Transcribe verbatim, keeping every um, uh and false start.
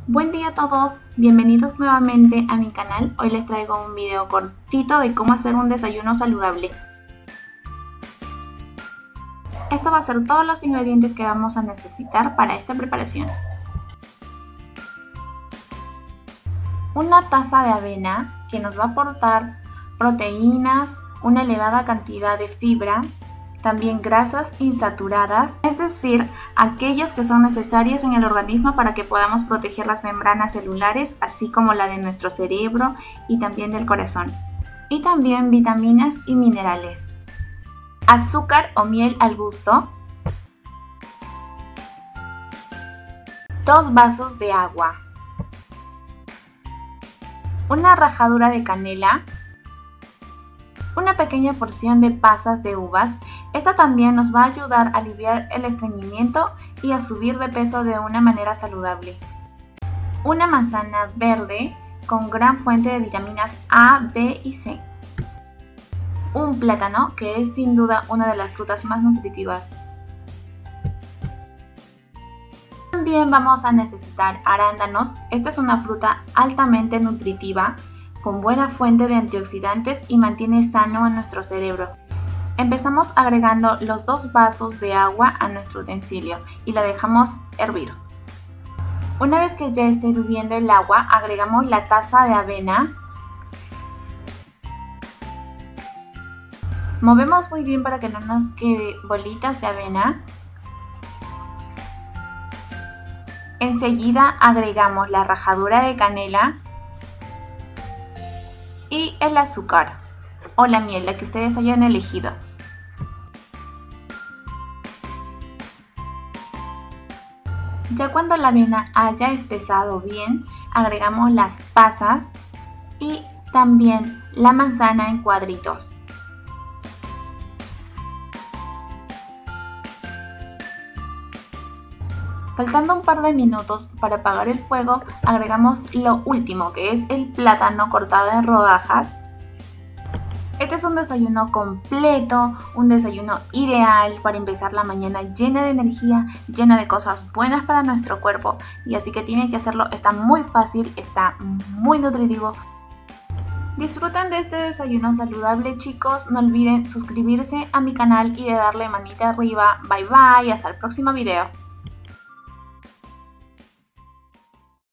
Buen día a todos, bienvenidos nuevamente a mi canal. Hoy les traigo un video cortito de cómo hacer un desayuno saludable. Esto va a ser todos los ingredientes que vamos a necesitar para esta preparación. Una taza de avena que nos va a aportar proteínas, una elevada cantidad de fibra, también grasas insaturadas, es decir, aquellas que son necesarias en el organismo para que podamos proteger las membranas celulares, así como la de nuestro cerebro y también del corazón. Y también vitaminas y minerales. Azúcar o miel al gusto. Dos vasos de agua. Una ralladura de canela. Una pequeña porción de pasas de uvas. Esta también nos va a ayudar a aliviar el estreñimiento y a subir de peso de una manera saludable. Una manzana verde con gran fuente de vitaminas A, B y C. Un plátano, que es sin duda una de las frutas más nutritivas. También vamos a necesitar arándanos. Esta es una fruta altamente nutritiva, con buena fuente de antioxidantes y mantiene sano a nuestro cerebro. Empezamos agregando los dos vasos de agua a nuestro utensilio y la dejamos hervir. Una vez que ya esté hirviendo el agua, agregamos la taza de avena. Movemos muy bien para que no nos quede bolitas de avena. Enseguida agregamos la ralladura de canela y el azúcar o la miel, la que ustedes hayan elegido. Ya cuando la avena haya espesado bien, agregamos las pasas y también la manzana en cuadritos. Faltando un par de minutos para apagar el fuego, agregamos lo último, que es el plátano cortado en rodajas. Este es un desayuno completo, un desayuno ideal para empezar la mañana llena de energía, llena de cosas buenas para nuestro cuerpo. Y así que tienen que hacerlo, está muy fácil, está muy nutritivo. Disfruten de este desayuno saludable, chicos. No olviden suscribirse a mi canal y de darle manita arriba. Bye bye, hasta el próximo video.